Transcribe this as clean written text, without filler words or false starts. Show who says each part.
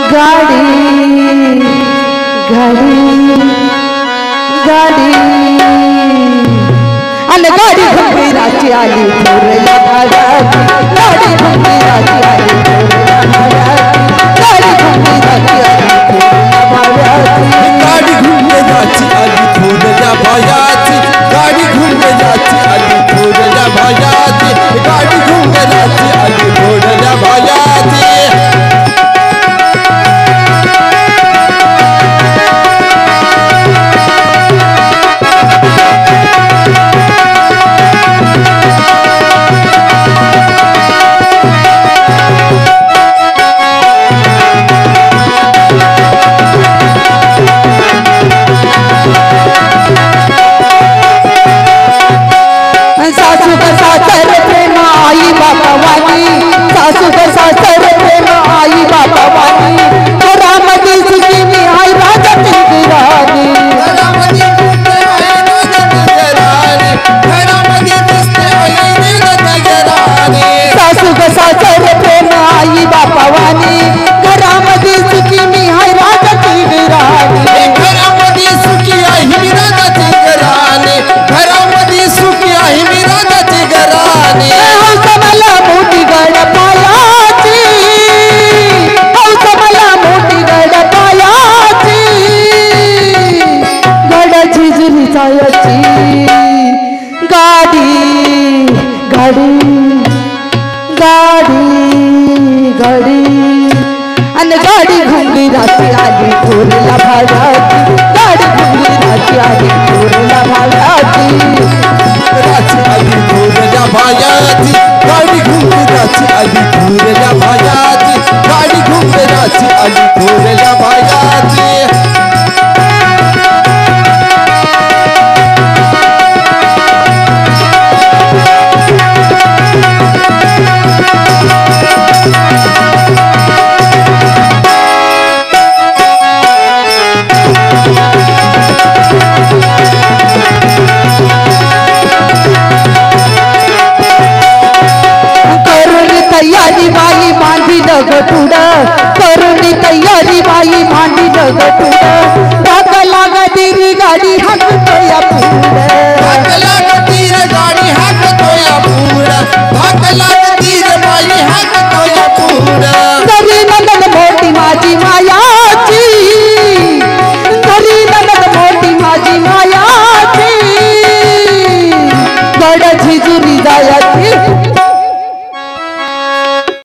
Speaker 1: गाडी गाडी गाडी आणि गाडी घुंगराची आली थोरल्या भागाची गाडी घुंगराची आली थोरल्या भागाची गाडी घुंगराची आली थोरल्या भागाची
Speaker 2: गाडी घुंगराची आली थोरल्या भागाची गाडी घुंगराची आली थोरल्या भागाची
Speaker 1: सासू सासर प्रेम आई बाबा वाणी सासू सासर प्रेम आई बाबा वाणी घरामध्ये सुखी मी आई राजा चंद्रानी सासू सासर प्रेम आई बाबा वाणी घरामध्ये सुखी मी आई राजा चंद्रानी
Speaker 2: घरामध्ये सुखी आहे मी राजाची घराणे घरामध्ये सुखी आहे मी राजाची घराणे
Speaker 1: हौस मला मोठी गड पायाची हौस मला मोठी गड पायाची गडाची जुनी जायची गाडी गाडी गाडी गाडी आणि गाडी घुंगराची आली थोरल्या भागाची गाडी घुंगराची आली थोरल्या भागाची
Speaker 2: आली थोरल्या भागाची गाडी घुंगराची आली थोरल्या भागाची गाडी घुंगराची आली थोरल्या भागाची
Speaker 1: तयारी बाई मांडी लगटुड करुणी तयारी बाई मांडी लगटुड धाक लागतीरी गाडी हाकतोया पुढ
Speaker 2: धाक लागतीर गाडी हाकतोया पुढ धाक लागतीर बाई हाकतोया पुढ
Speaker 1: घरी नंदन मोठी माझी मायाची घरी नंदन मोठी माझी मायाची गड झिजुरी जायची